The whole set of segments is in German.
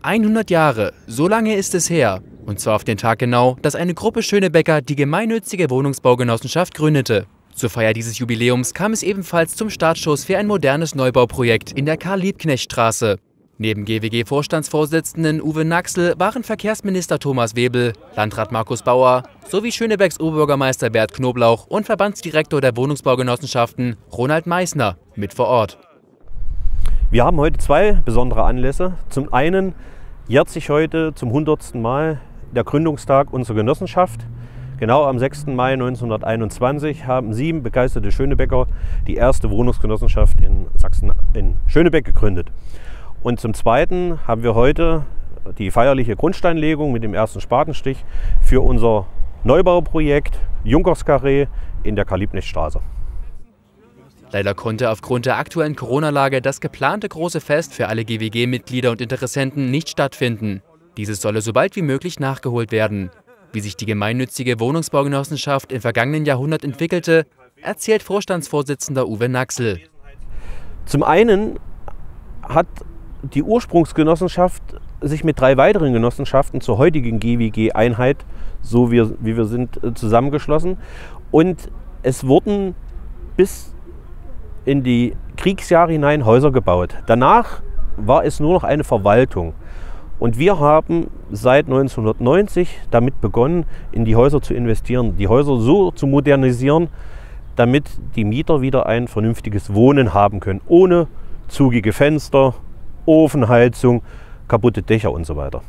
100 Jahre, so lange ist es her. Und zwar auf den Tag genau, dass eine Gruppe Schönebecker die gemeinnützige Wohnungsbaugenossenschaft gründete. Zur Feier dieses Jubiläums kam es ebenfalls zum Startschuss für ein modernes Neubauprojekt in der Karl-Liebknecht-Straße. Neben GWG-Vorstandsvorsitzenden Uwe Naxel waren Verkehrsminister Thomas Webel, Landrat Markus Bauer sowie Schönebecks Oberbürgermeister Bert Knoblauch und Verbandsdirektor der Wohnungsbaugenossenschaften Ronald Meissner mit vor Ort. Wir haben heute zwei besondere Anlässe. Zum einen jährt sich heute zum 100. Mal der Gründungstag unserer Genossenschaft. Genau am 6. Mai 1921 haben 7 begeisterte Schönebecker die erste Wohnungsgenossenschaft in Sachsen in Schönebeck gegründet. Und zum Zweiten haben wir heute die feierliche Grundsteinlegung mit dem ersten Spatenstich für unser Neubauprojekt Junkerskarree in der Karl-Liebknecht-Straße. Leider konnte aufgrund der aktuellen Corona-Lage das geplante große Fest für alle GWG-Mitglieder und Interessenten nicht stattfinden. Dieses solle so bald wie möglich nachgeholt werden. Wie sich die gemeinnützige Wohnungsbaugenossenschaft im vergangenen Jahrhundert entwickelte, erzählt Vorstandsvorsitzender Uwe Naxel. Zum einen hat die Ursprungsgenossenschaft sich mit 3 weiteren Genossenschaften zur heutigen GWG-Einheit, so wie wir sind, zusammengeschlossen. Und es wurden bis in die Kriegsjahre hinein Häuser gebaut. Danach war es nur noch eine Verwaltung. Und wir haben seit 1990 damit begonnen, in die Häuser zu investieren, die Häuser so zu modernisieren, damit die Mieter wieder ein vernünftiges Wohnen haben können, ohne zugige Fenster, Ofenheizung, kaputte Dächer und so weiter.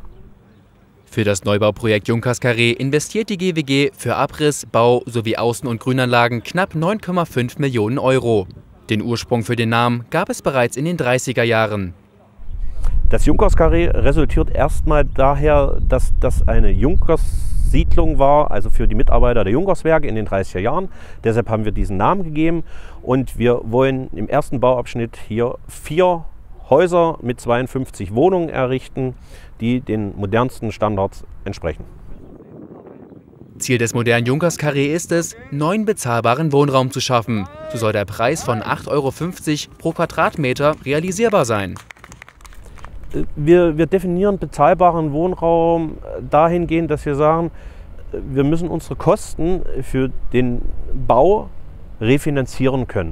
Für das Neubauprojekt Junkerskarree investiert die GWG für Abriss, Bau sowie Außen- und Grünanlagen knapp 9,5 Millionen Euro. Den Ursprung für den Namen gab es bereits in den 30er Jahren. Das Junkerskarree resultiert erstmal daher, dass das eine Junkerssiedlung war, also für die Mitarbeiter der Junkerswerke in den 30er Jahren. Deshalb haben wir diesen Namen gegeben und wir wollen im ersten Bauabschnitt hier 4 Häuser mit 52 Wohnungen errichten, die den modernsten Standards entsprechen. Ziel des modernen Junkerskarree ist es, neuen bezahlbaren Wohnraum zu schaffen. So soll der Preis von 8,50 € pro Quadratmeter realisierbar sein. Wir definieren bezahlbaren Wohnraum dahingehend, dass wir sagen, wir müssen unsere Kosten für den Bau refinanzieren können.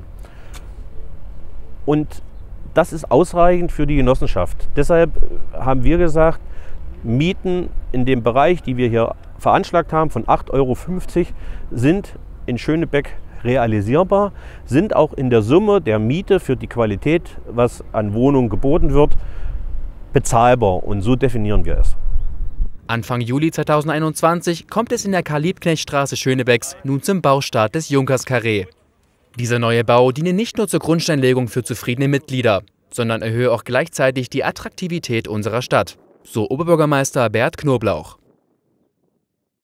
Und das ist ausreichend für die Genossenschaft. Deshalb haben wir gesagt, Mieten in dem Bereich, die wir hier veranschlagt haben, von 8,50 € sind in Schönebeck realisierbar, sind auch in der Summe der Miete für die Qualität, was an Wohnungen geboten wird, bezahlbar. Und so definieren wir es. Anfang Juli 2021 kommt es in der Karl-Liebknecht-Straße Schönebecks nun zum Baustart des Junkerskarree. Dieser neue Bau diene nicht nur zur Grundsteinlegung für zufriedene Mitglieder, sondern erhöhe auch gleichzeitig die Attraktivität unserer Stadt, so Oberbürgermeister Bert Knoblauch.